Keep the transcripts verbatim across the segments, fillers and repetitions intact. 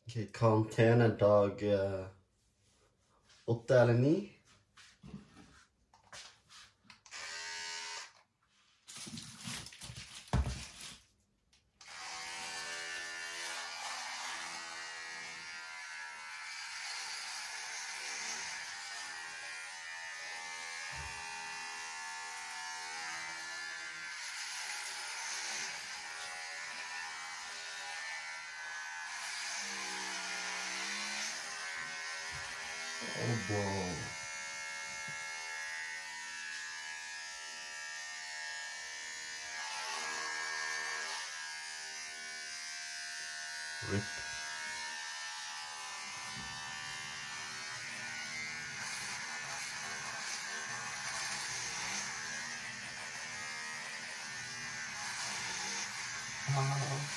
Okay, karantene dag eh, åtte eller ni. Oh, bro. Rip. Ah.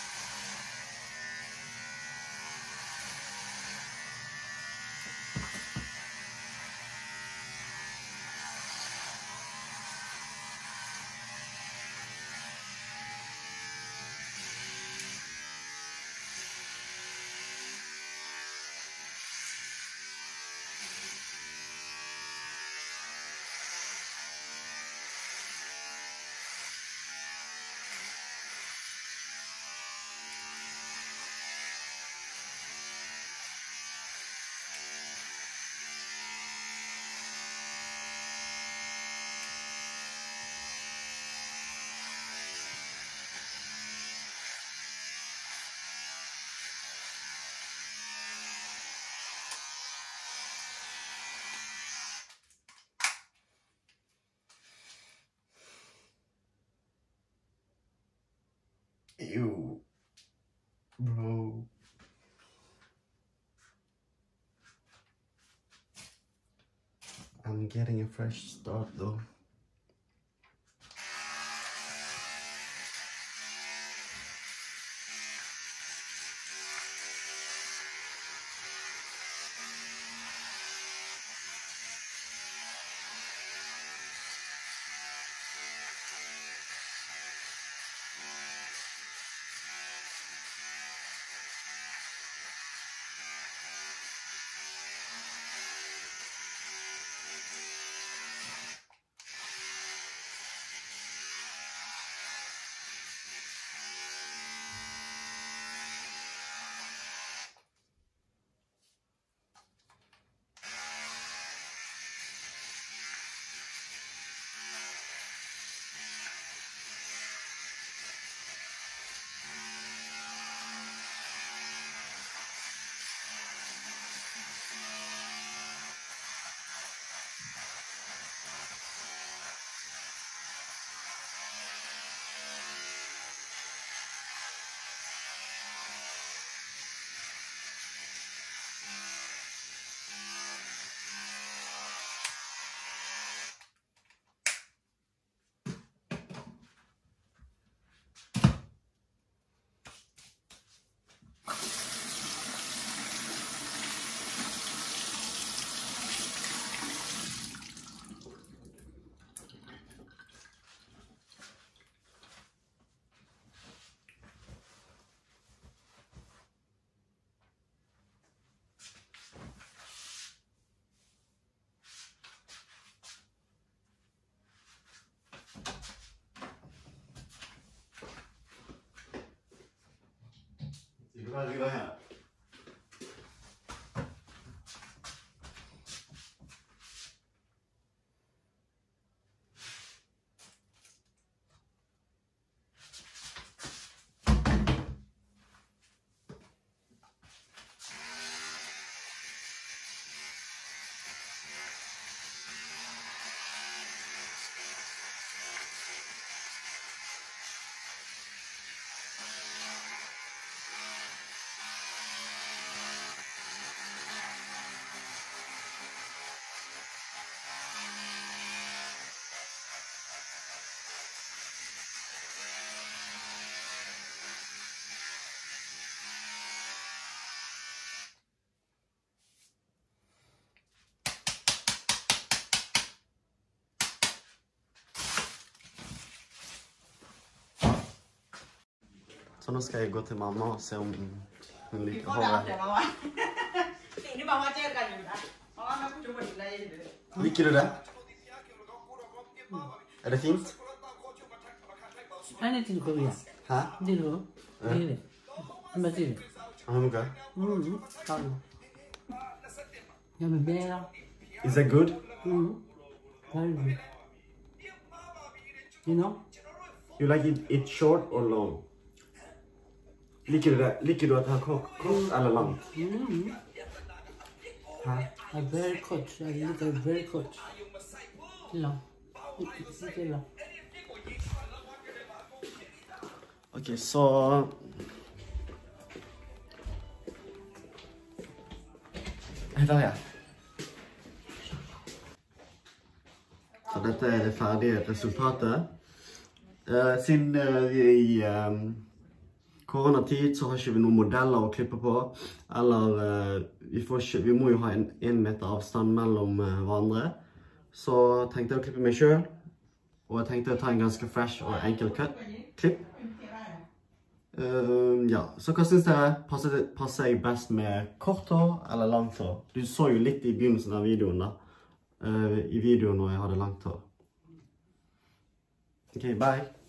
Ew. Bro. I'm getting a fresh start though. You guys go ahead. Så nå skal jeg gå til mamma og se om Hun Vi liker får det håret. alltid, mamma. Siden mamma ser kan jo det. Mamma må ikke tro det er. Liker du det? Er det fint? Anything Korea. Hæ? Dilo. Dilo. Masih. Hanukkah? Hmm. Tahu. Yang merah. Is that good? Hmm. Very good. You know? You like it, it short or long? Liker du det? Liker du at det er kort, kort eller langt? Hmm. Hæ? A very cut. I look at very cut. Long. Ikke long. Ok, så... Her er jeg. Så dette er det ferdige resultatet. Eh, siden eh, vi er i eh, koronatid så har ikke vi noen modeller å klippe på. Eller eh, vi, får ikke, vi må jo ha en, en meter avstand mellom eh, hverandre. Så tenkte jeg å klippe meg selv. Og jeg tenkte å ta en ganske fresh og enkel cut, klipp. Uh, ja, så hva synes dere? Passer, passer jeg best med kort hår eller langt hår? Du så jo litt i begynnelsen av videoen da. Uh, I videoen når jeg hadde langt hår. Ok, bye!